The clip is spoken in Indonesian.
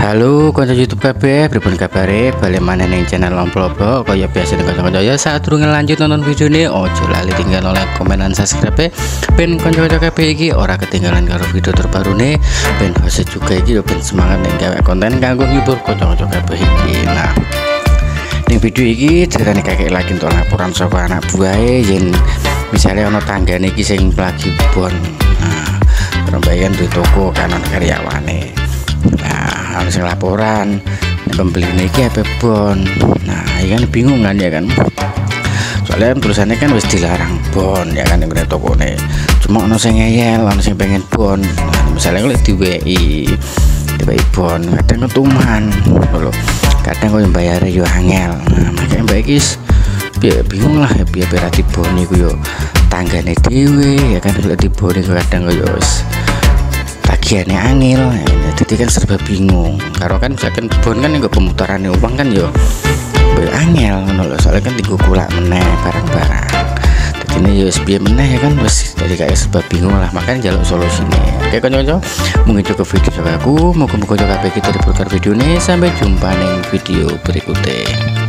Halo konco YouTube kabeh, pripun kabare? Bali maneh ning channel Omploblok. Kaya biasa ning kanca-kanca ya saat durung lanjut nonton videone, ojo lali tinggal like, komen lan subscribe ben kanca-kanca kabeh iki ora ketinggalan karo video terbarune. Ben host juga iki ben semangat ning gawe konten kanggo ngibur kanca-kanca kabeh iki. Nah, ning video iki ceritane kakek lagi untuk laporan saka anak buahe yen misalnya ana tanggane iki sing lagi bon. Nah, perembayan di toko kanan karyawane. Nah, harus laporan pembeli iki apa bon. Nah, ya kan bingung kan ya kan. Soalnya tulisannya kan wis dilarang bon ya kan ning tokone. Cuma ono sing ngeyel, ono sing pengen bon. Nah, misalnya kalau diWI bon, kadang ketuman lho. Kadang kok bayar yo angel. Nah, makanya mbak iki bingung lah ya biar bon iku yo tanggane dhewe ya kan lek dibon iku kadang yo tagihannya angel ya, jadi kan serba bingung karo kan misalkan bon kan nggak pemutaran uang kan yo angel ngono soalnya kan digugulak meneh barang-barang jadi ini yo sepiye meneh ya kan wis jadi kayak serba bingung lah makanya jaluk solusine. Oke kanca-kanca mungkin cukup video aku muga-muga kabeh kita di video ini sampai jumpa ning video berikutnya.